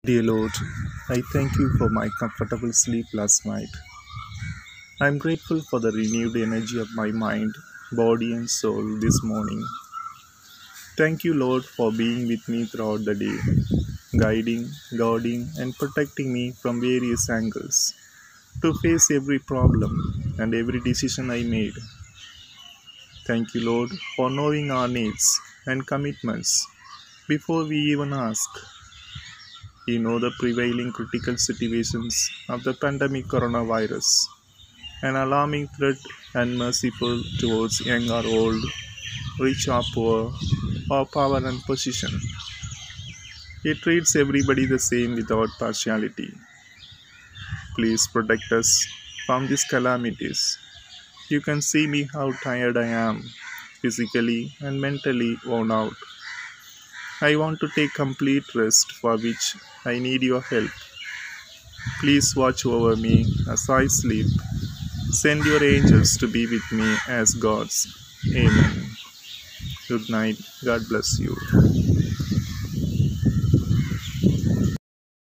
Dear Lord, I thank you for my comfortable sleep last night. I am grateful for the renewed energy of my mind, body, and soul this morning. Thank you, Lord, for being with me throughout the day, guiding, guarding, and protecting me from various angles to face every problem and every decision I made. Thank you, Lord, for knowing our needs and commitments before we even ask. You know the prevailing critical situations of the pandemic coronavirus, an alarming threat and merciful towards young or old, rich or poor, or power and position. It treats everybody the same without partiality. Please protect us from these calamities. You can see me how tired I am, physically and mentally worn out. I want to take complete rest for which I need your help. Please watch over me as I sleep. Send your angels to be with me as gods. Amen. Good night. God bless you.